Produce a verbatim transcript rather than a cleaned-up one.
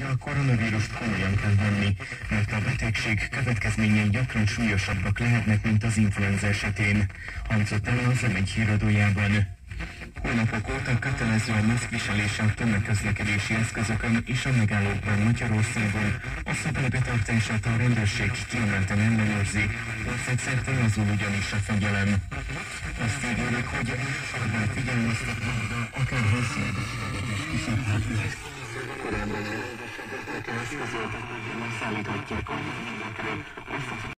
a koronavírust komolyan kell venni, mert a betegség következményei gyakran súlyosabbak lehetnek, mint az influenza esetén, hangzott el az em egy híradójában. Hónapok óta kötelező a maszkviselése a tömegközlekedési eszközökön és a megállókban Magyarországon. A szabálybetartását a rendőrség kiemelten ellenőrzi, országszerte lazul ugyanis a fegyelem. Azt ígérik, hogy elsősorban figyelmeztetnek, de akár hozzáadásra is kiszabhatják. Korábban elolvasott eszközöket szállíthatják a mindenekre.